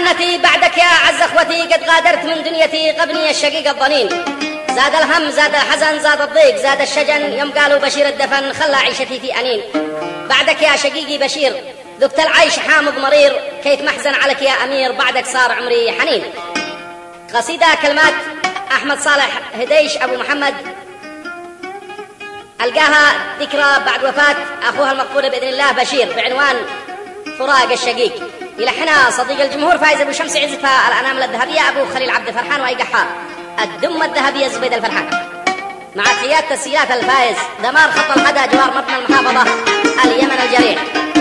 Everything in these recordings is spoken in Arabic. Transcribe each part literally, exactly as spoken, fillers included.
حنتي بعدك يا أعز أخوتي، قد غادرت من دنيتي قبني الشقيق الضنين. زاد الهم زاد الحزن زاد الضيق زاد الشجن، يوم قالوا بشير الدفن خلى عيشتي في أنين. بعدك يا شقيقي بشير ذقت العيش حامض مرير، كيف محزن عليك يا أمير بعدك صار عمري حنين. قصيدة كلمات أحمد صالح هديش أبو محمد، ألقاها ذكرى بعد وفاة أخوها المقبول بإذن الله بشير بعنوان فراق الشقيق. يلحنها صديق الجمهور فايز أبو شمس، يعزفها الأنامل الذهبية أبو خليل عبد الفرحان، ويقحها الدمة الذهبية زبيد الفرحان. مع تحيات تسجيلات الفايز دمار خط الحدا جوار مبنى المحافظة اليمن الجريح.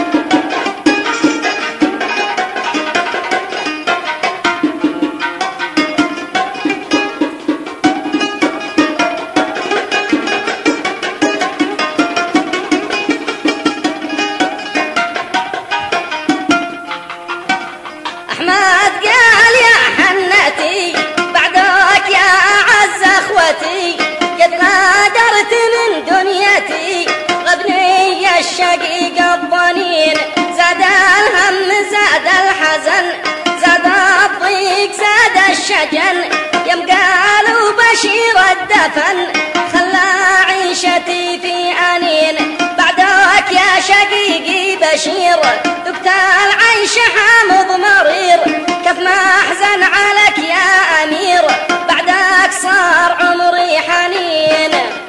أحمد قال يا حنتي بعدك يا أعز أخوتي، قد غادرت من دنيتي غبني الشقيق الضنين. زاد الهم زاد الحزن زاد الضيق زاد الشجن، يوم قالوا بشير الدفن خلى عيشتي في أنين. بعدك يا شقيقي بشير ذقت العيش حامض مرير، كيف ما أحزن عليك يا أمير بعدك صار عمري حنين.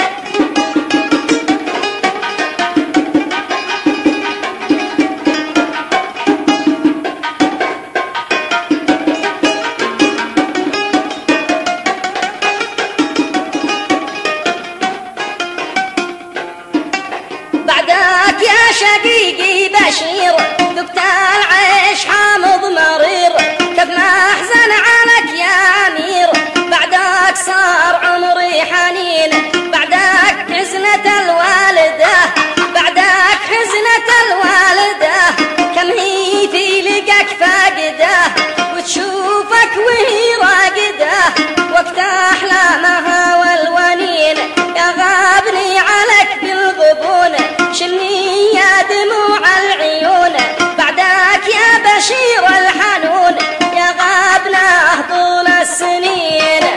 بعدك يا شقيقي بشير ذقت العيش حامض مرير، كيف ما أحزن عليك يا أمير بعدك صار عمري حنين. بعدك حزنة الوالدة بعدك حزنة الوالدة، كم هي في لقاك فاقدة وتشوفك وهي راقدة وقت أحلامها والونين. يا غابني عليك بالغبون شني يا دموع العيون، بعدك يا بشير الحنون يا غابناه طول السنين.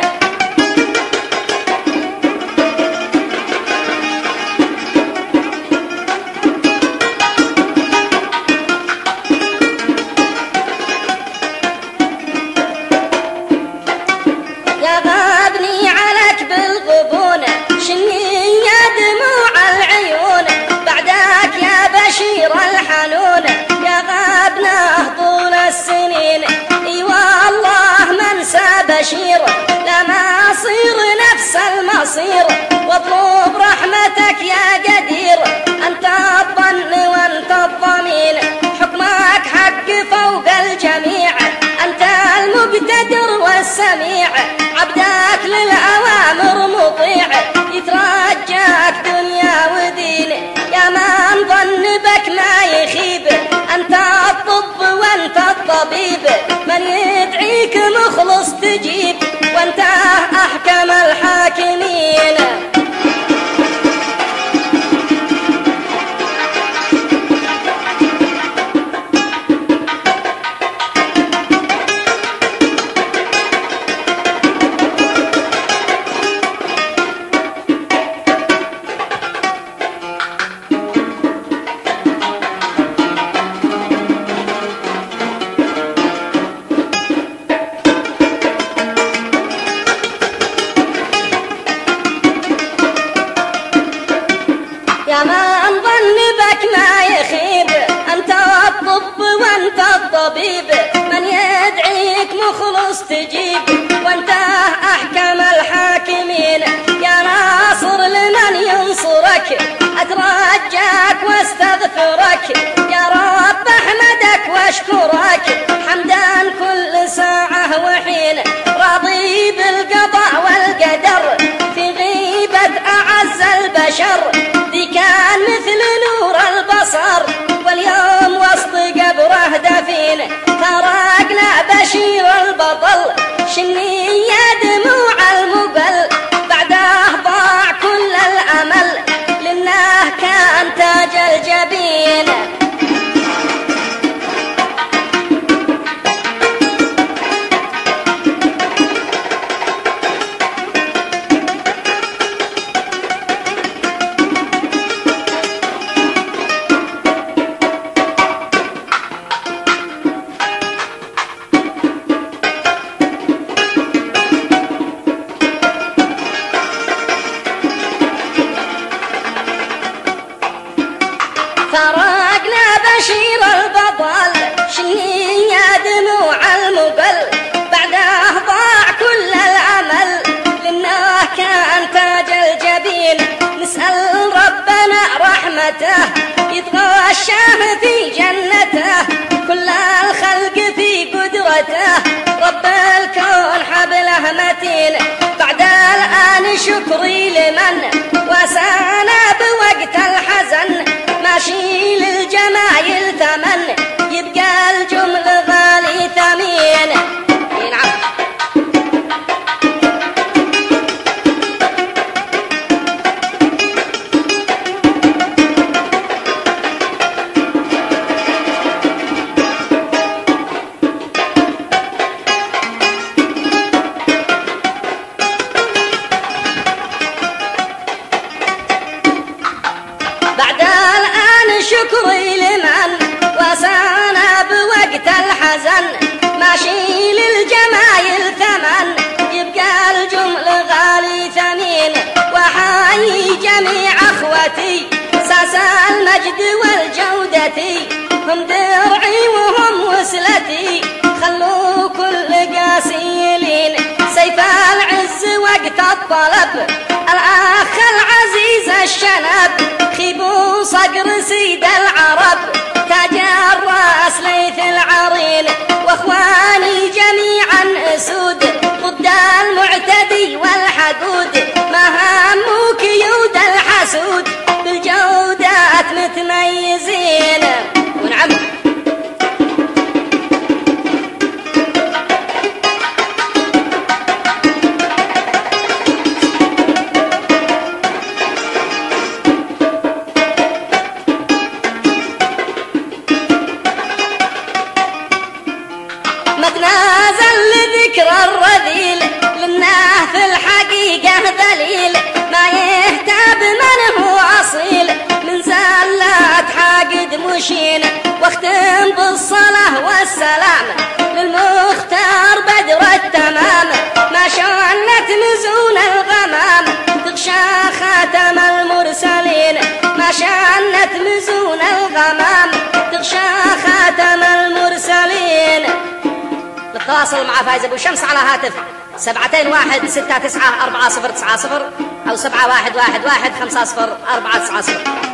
يا غابني عليك بالغبون شني يا دموع العيون، بعدك يا بشير الحنون يا غابناه طول السنين. اي والله ما انسى بشير لما اصير نفس المصير، واطلب رحمتك يا قدير انت الظن وانت الضمين. حكمك حق فوق الجميع انت المقتدر والسميع، عبدك للأوامر مطيع يترجاك دنيا ودين. يا من ظن بك ما يخيب أنت الطب وأنت الطبيب، من يدعيك مخلص تجيب وأنت أحكم الحاكمين. يا من ظن بك ما يخيب أنت الطب وأنت الطبيب، من يدعيك مخلص تجيب وأنت أحكم الحاكمين. يا ناصر لمن ينصرك أترجاك واستغفرك، يا رب أحمدك واشكرك حمدا كل ساعة وحين. راضي بالقضاء والقدر في غيبة أعز البشر، ذي كان مثل نور البصر واليوم وسط قبره دفين. فرقنا بشير البطل شني يا دموع المقل، بعده ضاع كل الأمل لأنه كان تاج الجبين. رحمته يتغشاه في جنته كل الخلق في قدرته رب الكون حبله متين بعد الآن شكري لمن واسانا بوقت الحزن ماشي للجمايل ثمن يبقى الجمل غالي ثمين. نعم. شكري لمن واسانا بوقت الحزن ماشي للجمايل ثمن يبقى الجمل غالي ثمين. وحايي جميع اخوتي ساس المجد والجودتي هم درعي وهم وسلتي خلوا كل قاسيلين سيف العز وقت الطلب الاخ العزيز الشنب خيبوا صقر سيد العرب تاج الراس ليث العرين واخواني جميعا اسود ضد المعتدي والحقود ما هموا كيود الحسود بالجودات متميزين. ونعم. متنازل لذكر الرذيل لأنه في الحقيقة دليل ما يهتاب من هو أصيل من زلات حاقد مشين. واختم بالصلاة والسلام للمختار بدر التمام ما شنت مزون الغمام تغشى خاتم المرسلين ما شنت مزون الغمام تغشى خاتم المرسلين. للتواصل مع فايز ابو شمس على هاتف سبعتين واحد ستة تسعة أربعة صفر تسعة صفر أو سبعة واحد واحد واحد خمسة صفر أربعة تسعة صفر.